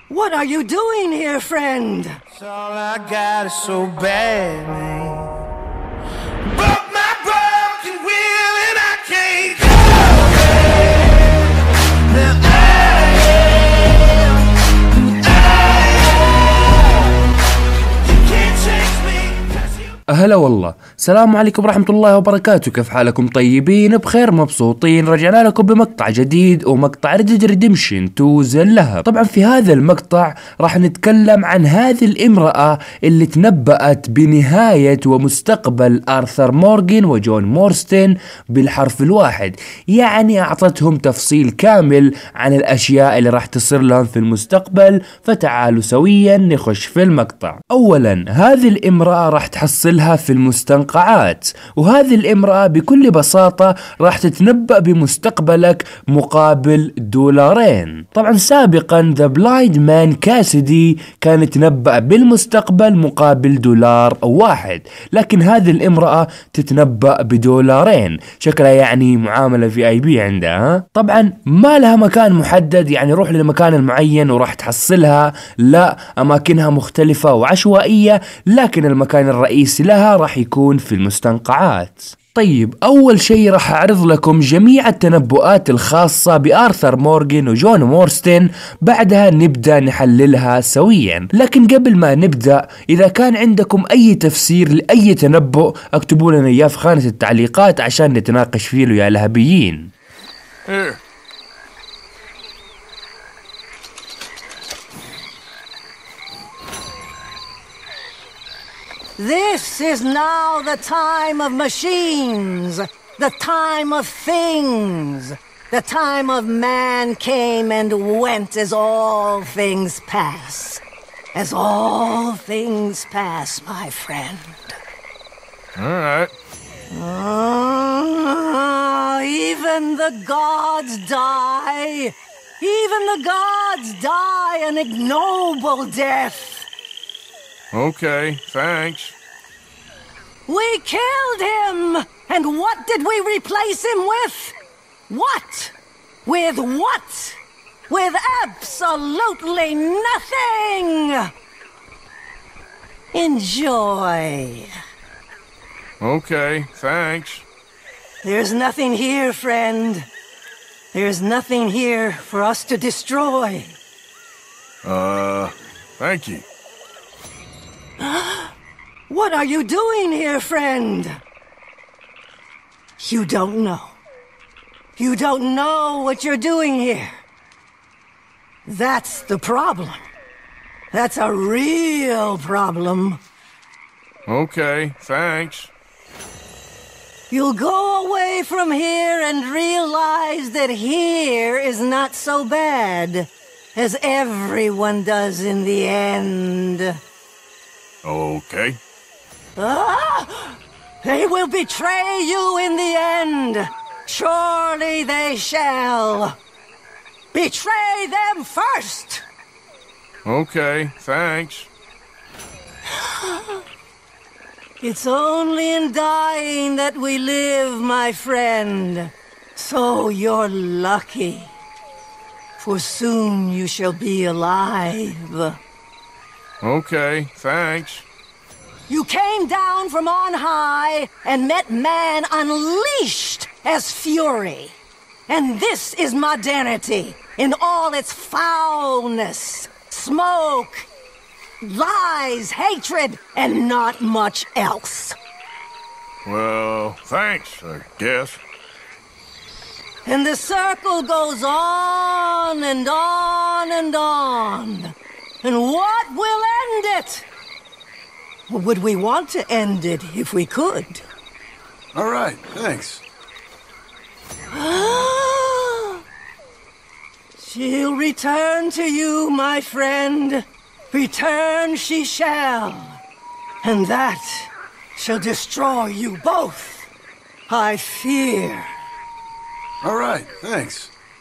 What are you doing here, friend? It's all I got is so bad, man. Broke my broken will and I can't go back. Now I am who I am. You can't change me 'cause you... هلا والله، السلام عليكم ورحمة الله وبركاته. كيف حالكم؟ طيبين بخير مبسوطين؟ رجعنا لكم بمقطع جديد ومقطع Red Dead Redemption 2 ذا اللهب. طبعا في هذا المقطع راح نتكلم عن هذه الامرأة اللي تنبأت بنهاية ومستقبل آرثر مورغان وجون مورستن بالحرف الواحد، يعني أعطتهم تفصيل كامل عن الأشياء اللي راح تصير لهم في المستقبل. فتعالوا سويا نخش في المقطع. أولا، هذه الامرأة راح تحصلها في المستنقعات، وهذه الامرأة بكل بساطة راح تتنبأ بمستقبلك مقابل $2. طبعا سابقا ذا بلايند مان كاسدي كانت تنبأ بالمستقبل مقابل $1، لكن هذه الامرأة تتنبأ $2. شكلها يعني معاملة VIP عندها. طبعا ما لها مكان محدد، يعني روح للمكان المعين وراح تحصلها، لا، أماكنها مختلفة وعشوائية، لكن المكان الرئيسي لها راح يكون في المستنقعات. طيب، أول شيء راح أعرض لكم جميع التنبؤات الخاصة بآرثر مورغان وجون مورستن، بعدها نبدأ نحللها سويا. لكن قبل ما نبدأ، إذا كان عندكم أي تفسير لأي تنبؤ اكتبوا لنا إياه في خانة التعليقات عشان نتناقش فيه يا لهبيين. This is now the time of machines, the time of things, the time of man came and went as all things pass. As all things pass, my friend. All right. Even the gods die. Even the gods die an ignoble death. Okay, thanks. We killed him! And what did we replace him with? What? With what? With absolutely nothing! Enjoy. Okay, thanks. There's nothing here, friend. There's nothing here for us to destroy. Thank you. What are you doing here, friend? You don't know. You don't know what you're doing here. That's the problem. That's a real problem. Okay, thanks. You'll go away from here and realize that here is not so bad, as everyone does in the end. Okay. They will betray you in the end. Surely they shall. Betray them first. Okay, thanks. It's only in dying that we live, my friend. So you're lucky. For soon you shall be alive. Okay, thanks. You came down from on high and met man unleashed as fury. And this is modernity in all its foulness, smoke, lies, hatred, and not much else. Well, thanks, I guess. And the circle goes on and on and on. And what will end it? Would we want to end it if we could? All right, thanks. She'll return to you, my friend. Return she shall. And that shall destroy you both, I fear. All right, thanks.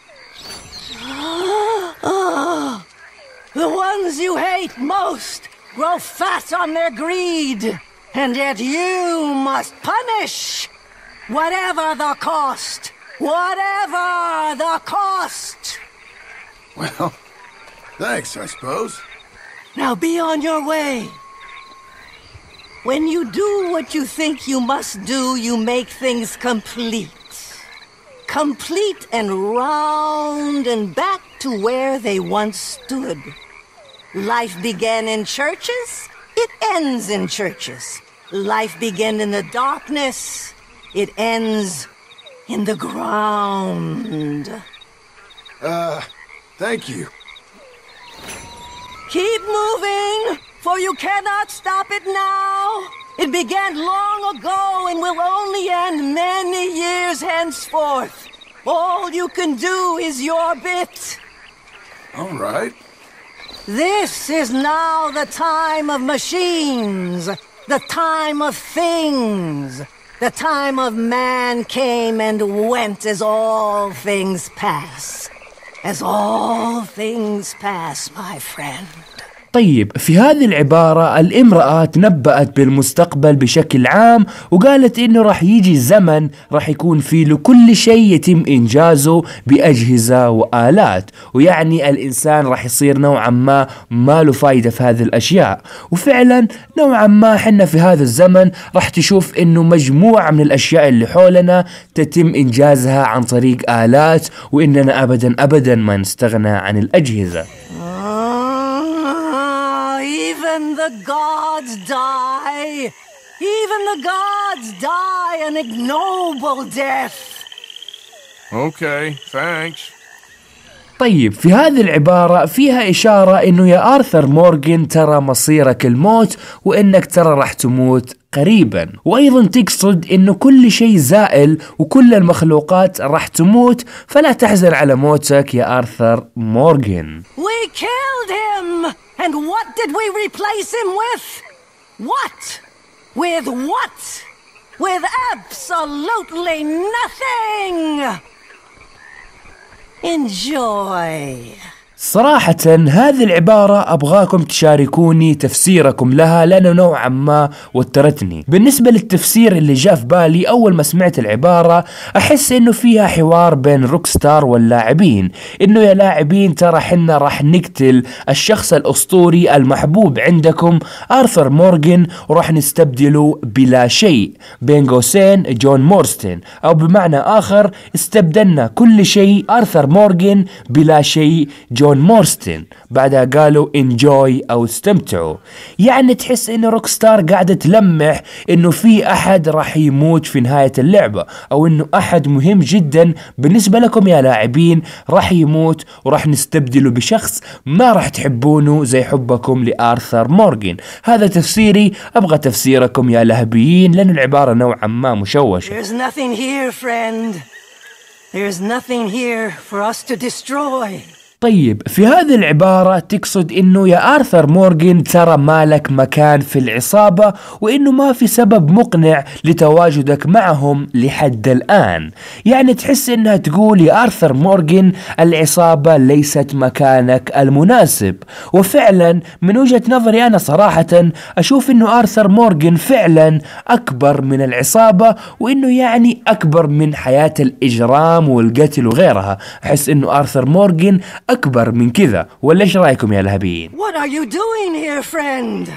The ones you hate most grow fat on their greed, and yet you must punish, whatever the cost. Whatever the cost. Well, Thanks, I suppose. Now be on your way. When you do what you think you must do, you make things complete. Complete and round and back to where they once stood. Life began in churches, it ends in churches. Life began in the darkness, it ends in the ground. Thank you. Keep moving, for you cannot stop it now. It began long ago and will only end many years henceforth. All you can do is your bit. All right. This is now the time of machines, the time of things, the time of man came and went as all things pass. As all things pass, my friend. طيب في هذه العبارة الامرأة تنبأت بالمستقبل بشكل عام وقالت انه راح يجي زمن راح يكون فيه لكل شيء يتم انجازه بأجهزة وآلات، ويعني الانسان راح يصير نوعا ما له فايدة في هذه الاشياء. وفعلا نوعا ما حنا في هذا الزمن راح تشوف انه مجموعة من الاشياء اللي حولنا تتم انجازها عن طريق آلات، واننا ابدا ما نستغنى عن الأجهزة. Even the gods die. Even the gods die an ignoble death. Okay, thanks. طيب في هذه العبارة فيها إشارة إنه يا آرثر مورغان ترى مصيرك الموت، وإنك ترى راح تموت قريبا، وأيضا تقصد إنه كل شيء زائل وكل المخلوقات راح تموت، فلا تحزن على موتك يا آرثر مورغان. We killed him! And what did we replace him with? What? With what? With absolutely nothing! Enjoy. صراحة هذه العبارة أبغاكم تشاركوني تفسيركم لها لأنه نوعا ما وترتني. بالنسبة للتفسير اللي جاء في بالي أول ما سمعت العبارة، أحس إنه فيها حوار بين روكستار واللاعبين، إنه يا لاعبين ترى حنا راح نقتل الشخص الأسطوري المحبوب عندكم آرثر مورغان وراح نستبدله بلا شيء بين قوسين جون مورستن، أو بمعنى آخر استبدلنا كل شيء آرثر مورغان بلا شيء جون مورستن. بعدها قالوا انجوي او استمتعوا. يعني تحس ان روكستار قاعدة تلمح انه في احد راح يموت في نهاية اللعبة، او انه احد مهم جدا بالنسبة لكم يا لاعبين راح يموت وراح نستبدله بشخص ما راح تحبونه زي حبكم لآرثر مورغان. هذا تفسيري، ابغى تفسيركم يا لهبيين لان العبارة نوعا ما مشوشة. There's nothing here, friend. There's nothing here for us to destroy. طيب في هذه العبارة تقصد انه يا آرثر مورغان ترى مالك مكان في العصابة، وانه ما في سبب مقنع لتواجدك معهم لحد الآن. يعني تحس انها تقول يا آرثر مورغان العصابة ليست مكانك المناسب. وفعلا من وجهة نظري انا صراحة اشوف انه آرثر مورغان فعلا اكبر من العصابة، وانه يعني اكبر من حياة الاجرام والقتل وغيرها. احس انه آرثر مورغان أكبر من كذا، ولا إيش رأيكم يا لهبيين؟ What are you doing here, friend?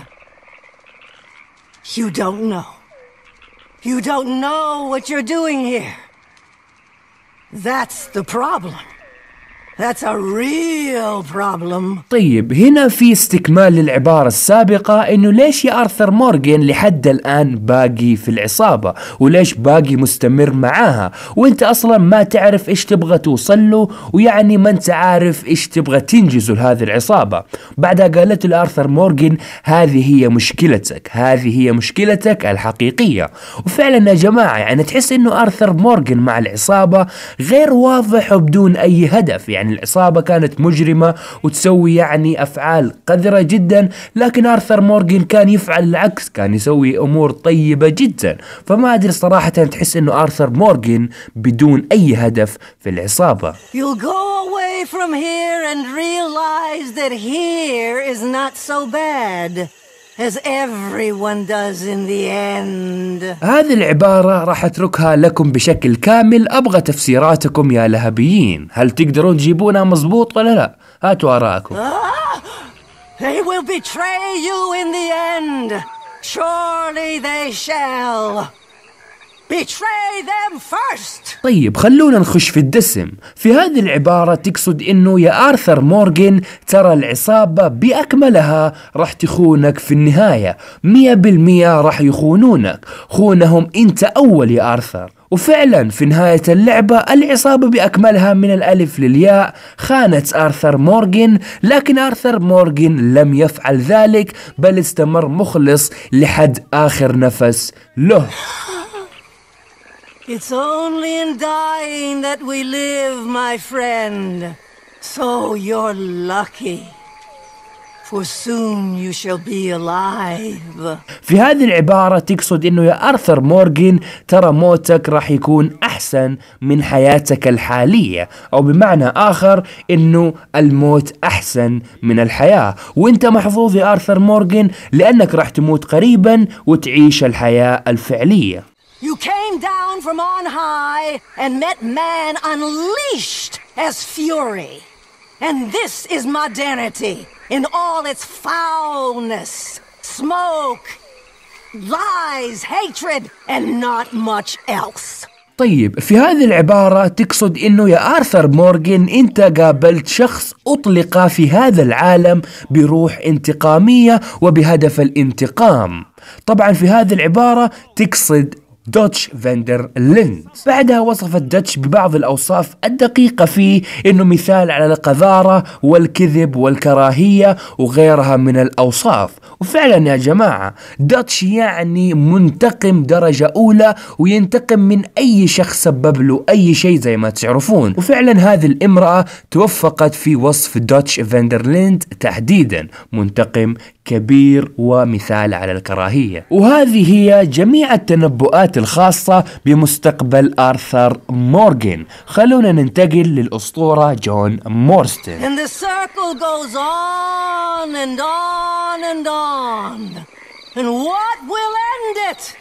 You don't know. You don't know what you're doing here. That's the problem. That's a real problem. طيب هنا في استكمال للعبارة السابقة، انه ليش يا آرثر مورغان لحد الآن باقي في العصابة، وليش باقي مستمر معاها، وانت اصلا ما تعرف ايش تبغى توصل له، ويعني ما انت عارف ايش تبغى تنجزه لهذه العصابة. بعدها قالت لآرثر مورغان هذه هي مشكلتك، هذه هي مشكلتك الحقيقية. وفعلا يا جماعة يعني تحس انه آرثر مورغان مع العصابة غير واضح وبدون اي هدف. يعني العصابة كانت مجرمة وتسوي يعني أفعال قذرة جدا، لكن آرثر مورغان كان يفعل العكس، كان يسوي أمور طيبة جدا. فما أدري صراحة تحس إنه آرثر مورغان بدون أي هدف في العصابة. You'll go away from here and realize that here is not so bad as everyone does in the end. هذه العبارة راح أتركها لكم بشكل كامل، أبغى تفسيراتكم يا لهبيين. هل تقدرون تجيبونها مزبوط ولا لا؟ هاتوا آراءكم. They will betray you in the end. Surely they shall. Betray them first. طيب خلونا نخش في الدسم. في هذه العبارة تقصد انه يا آرثر مورغان ترى العصابة بأكملها راح تخونك في النهاية، 100% راح يخونونك، خونهم انت اول يا آرثر. وفعلا في نهاية اللعبة العصابة بأكملها من الألف للياء خانت آرثر مورغان، لكن آرثر مورغان لم يفعل ذلك بل استمر مخلص لحد آخر نفس له. It's only in dying that we live, my friend. So you're lucky. For soon you shall be alive. في هذه العبارة تقصد انه يا آرثر مورغان ترى موتك راح يكون احسن من حياتك الحالية، او بمعنى اخر انه الموت احسن من الحياة، وانت محظوظ يا آرثر مورغان لانك راح تموت قريبا وتعيش الحياة الفعلية. You came down from on high and met man unleashed as fury. And this is modernity in all its foulness, smoke, lies, hatred, and not much else. طيب في هذه العبارة تقصد انه يا آرثر مورغان انت قابلت شخص اطلق في هذا العالم بروح انتقامية وبهدف الانتقام. طبعا في هذه العبارة تقصد دوتش فاندر ليند. بعدها وصفت دوتش ببعض الأوصاف الدقيقة فيه إنه مثال على القذارة والكذب والكراهية وغيرها من الأوصاف. وفعلا يا جماعة دوتش يعني منتقم درجة أولى، وينتقم من أي شخص سبب له أي شيء زي ما تعرفون. وفعلا هذه الامرأة توفقت في وصف دوتش فاندر ليند تحديدا، منتقم كبير ومثال على الكراهية. وهذه هي جميع التنبؤات الخاصة بمستقبل آرثر مورغان. خلونا ننتقل للأسطورة جون مورستن. And the circle goes on and on and on. And what will end it?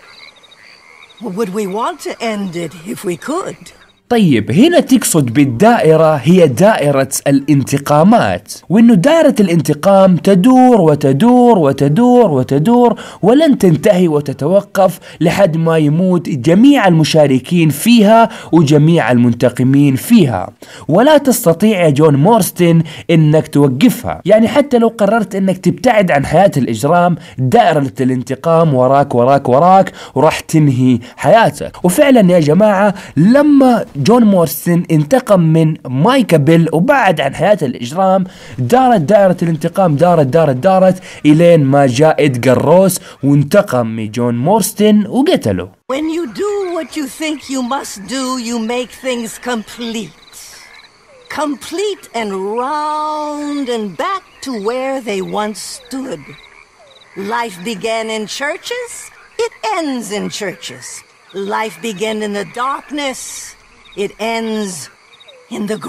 Would we want to end it if we could? طيب هنا تقصد بالدائرة هي دائرة الانتقامات، وإنه دائرة الانتقام تدور وتدور وتدور وتدور ولن تنتهي وتتوقف لحد ما يموت جميع المشاركين فيها وجميع المنتقمين فيها، ولا تستطيع يا جون مورستن إنك توقفها. يعني حتى لو قررت إنك تبتعد عن حياة الإجرام، دائرة الانتقام وراك وراك وراك وراح تنهي حياتك. وفعلا يا جماعة لما جون مورستن انتقم من مايكا بيل وبعد عن حياة الإجرام، دارت دائرة الانتقام دارت إلين ما جاء إدغار روس وانتقم من جون مورستن وقتله. When you do what you think you must do, you make things complete. Complete and round and back to where they once stood. Life began in churches, it ends in churches. Life began in the darkness, it ends in the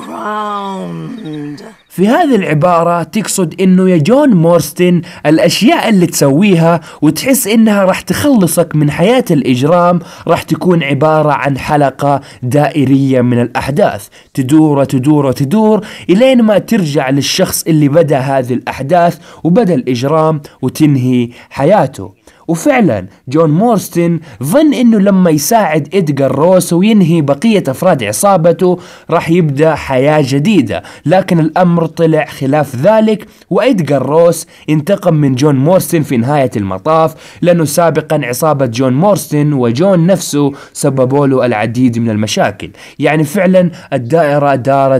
ground. في هذه العبارة تقصد انه يا جون مورستن الاشياء اللي تسويها وتحس انها راح تخلصك من حياة الاجرام راح تكون عبارة عن حلقة دائرية من الاحداث، تدور وتدور وتدور الين ما ترجع للشخص اللي بدأ هذه الاحداث وبدأ الاجرام وتنهي حياته. وفعلا جون مورستن ظن انه لما يساعد إدغار روس وينهي بقية افراد عصابته راح يبدأ حياة جديدة، لكن الامر طلع خلاف ذلك، وإدغار روس انتقم من جون مورستن في نهاية المطاف، لانه سابقا عصابة جون مورستن وجون نفسه سببوا له العديد من المشاكل. يعني فعلا الدائرة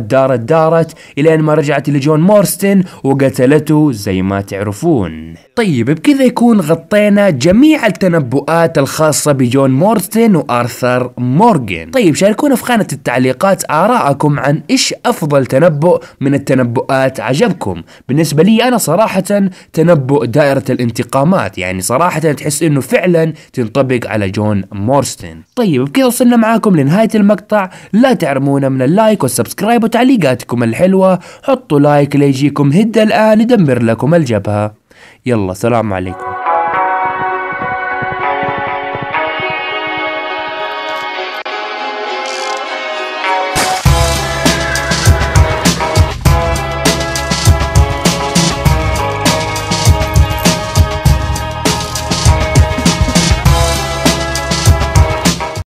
دارت الين ما رجعت لجون مورستن وقتلته زي ما تعرفون. طيب بكذا يكون غطينا جميع التنبؤات الخاصة بجون مورستن وآرثر مورغان. طيب شاركونا في خانة التعليقات آراءكم عن إيش أفضل تنبؤ من التنبؤات عجبكم. بالنسبة لي أنا صراحة تنبؤ دائرة الانتقامات، يعني صراحة تحس إنه فعلا تنطبق على جون مورستن. طيب بكذا وصلنا معاكم لنهاية المقطع، لا تعرمونا من اللايك والسبسكرايب وتعليقاتكم الحلوة. حطوا لايك ليجيكم هدى الآن يدمر لكم الجبهة. يلا سلام عليكم.